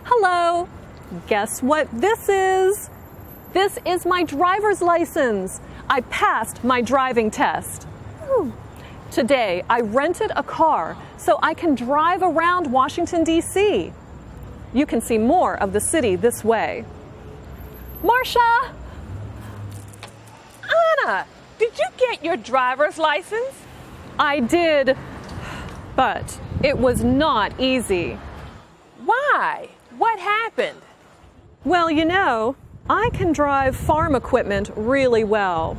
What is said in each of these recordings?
Hello. Guess what this is? This is my driver's license. I passed my driving test. Today, I rented a car so I can drive around Washington, D.C. You can see more of the city this way. Marcia! Anna, did you get your driver's license? I did, but it was not easy. Why? What happened? Well, you know, I can drive farm equipment really well.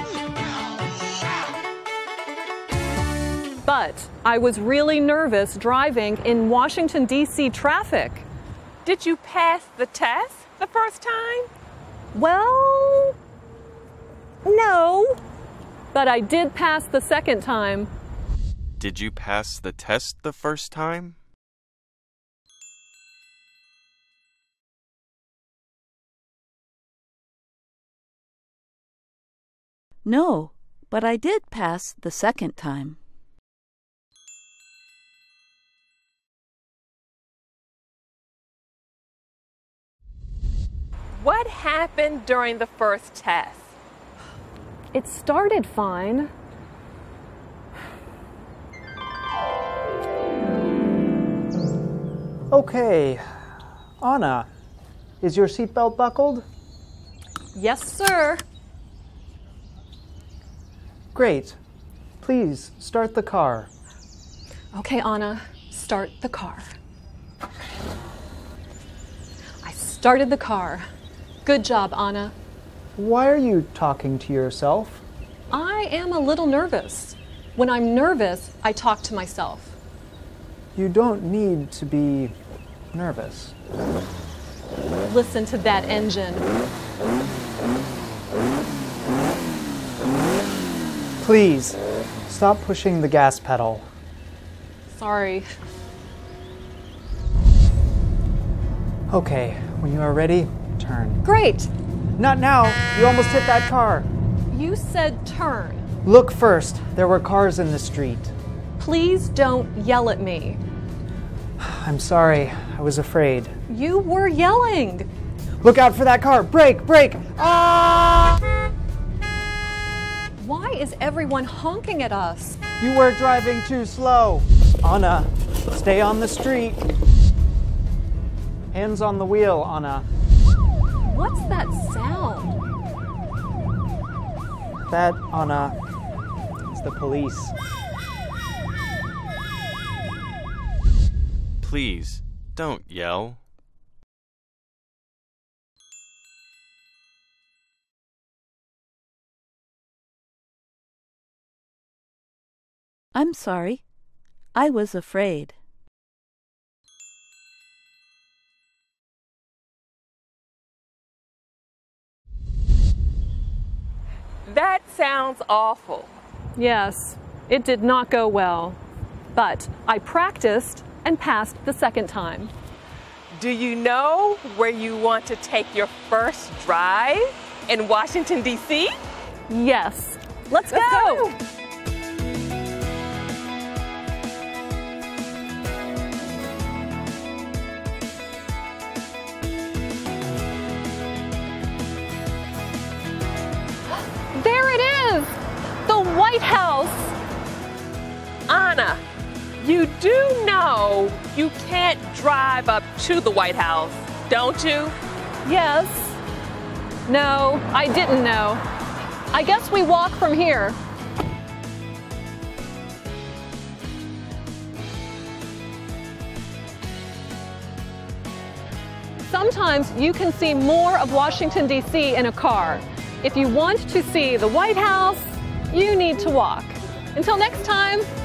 But I was really nervous driving in Washington, D.C. traffic. Did you pass the test the first time? Well, no, but I did pass the second time. Did you pass the test the first time? No, but I did pass the second time. What happened during the first test? It started fine. Okay, Anna, is your seatbelt buckled? Yes, sir. Great. Please start the car. Okay, Anna, start the car. I started the car. Good job, Anna. Why are you talking to yourself? I am a little nervous. When I'm nervous, I talk to myself. You don't need to be nervous. Listen to that engine. Please, stop pushing the gas pedal. Sorry. Okay, when you are ready, turn. Great. Not now! You almost hit that car. You said turn. Look first. There were cars in the street. Please don't yell at me. I'm sorry. I was afraid. You were yelling. Look out for that car! Brake! Brake! Ah! Why is everyone honking at us? You were driving too slow. Anna, stay on the street. Hands on the wheel, Anna. What's that sound? That, Anna, is the police. Please, don't yell. I'm sorry. I was afraid. That sounds awful. Yes, it did not go well. But I practiced and passed the second time. Do you know where you want to take your first drive in Washington, D.C.? Yes. Let's go. There it is! The White House! Anna, you do know you can't drive up to the White House, don't you? Yes. No, I didn't know. I guess we walk from here. Sometimes you can see more of Washington, D.C. in a car. If you want to see the White House, you need to walk. Until next time.